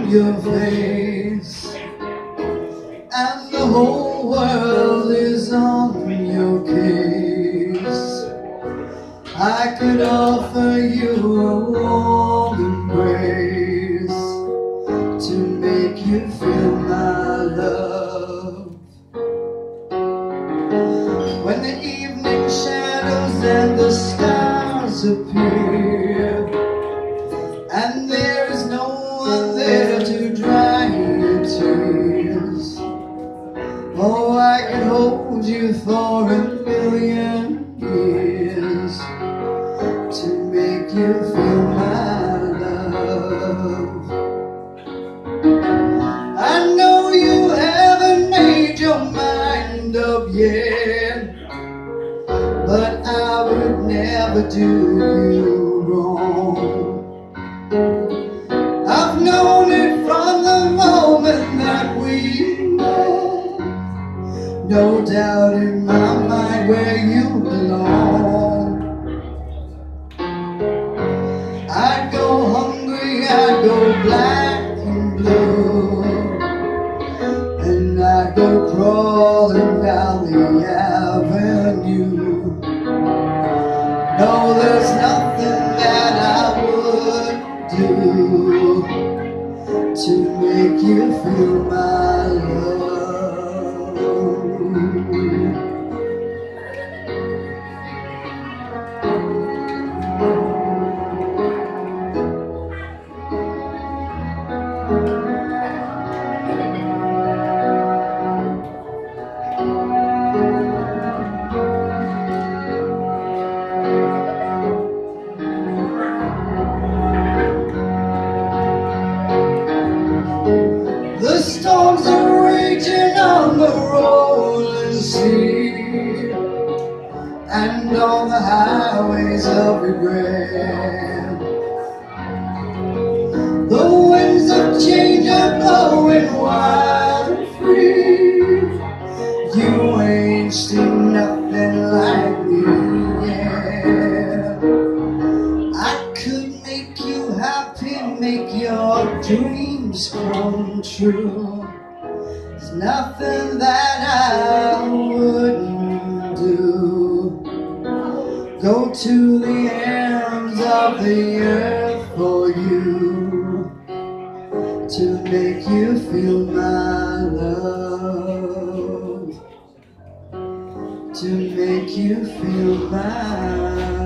your face, and the whole world is on your case. I could offer you a warm embrace to make you feel my love. When the evening shadows and the stars appear, and there is no one there to dry your tears, oh, I could hold you for 1,000,000 years to make you feel my love. I know you haven't made your mind up yet, but I would never do you wrong. I've known it from the moment that we met, no doubt in my mind where you belong. I'd go hungry, I'd go black and blue, and I'd go crawling down the avenue. No, there's nothing that I would do to make you feel my love. The storms are raging on the rolling sea, and on the highways of regret. The winds of change are blowing wild and free. You ain't seen nothing like me yet. I could make you happy, make your dreams come true. There's nothing that I wouldn't do. Go to the ends of the earth for you, to make you feel my love, to make you feel my